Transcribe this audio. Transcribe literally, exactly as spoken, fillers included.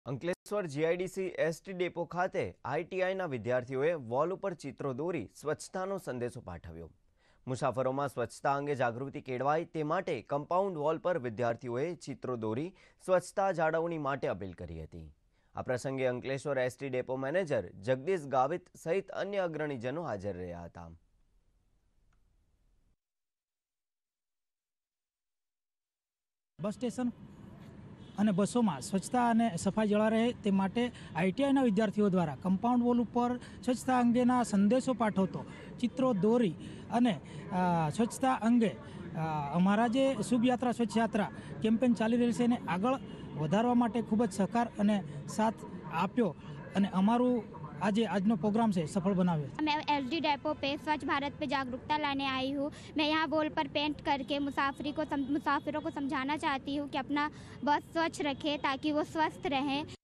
Ankleshwar GIDC ST depot ખાતે આઈટીઆઈના વિદ્યાર્થીઓએ wall ઉપર ચિત્રો દોરી સ્વચ્છતાનો સંદેશો પાઠવ્યો। મુસાફરોમાં સ્વચ્છતા અંગે જાગૃતિ કેળવાય તે માટે કમ્પાઉન્ડ વોલ પર વિદ્યાર્થીઓએ ચિત્રો દોરી સ્વચ્છતા જાળવણી માટે અપીલ કરી હતી। આ પ્રસંગે Ankleshwar ST depot manager Jagdish Gavit સહિત અન્ય અગ્રણીજનો હાજર રહ્યા હતા। बस स्टेशन અને બસોમાં સ્વચ્છતા અને સફાઈ જળવાઈ રહે તે માટે આઈટીઆઈના વિદ્યાર્થીઓ દ્વારા કમ્પાઉન્ડ વોલ ઉપર સ્વચ્છતા અંગેના સંદેશો પાઠવતો ચિત્રો દોરી અને સ્વચ્છતા અંગે અમારા જે શુભ યાત્રા સ્વચ્છ યાત્રા કેમ્પેન ચાલી રહી છે એને આગળ વધારવા માટે ખૂબ જ સહકાર અને સાથ આપ્યો અને અમારું आज आज नो प्रोग्राम से सफल बनाया। मैं एसडी डेपो पे स्वच्छ भारत पे जागरूकता लाने आई हूँ। मैं यहाँ वॉल पर पेंट करके मुसाफरी को मुसाफिरों को समझाना चाहती हूँ कि अपना बस स्वच्छ रखें ताकि वो स्वस्थ रहें।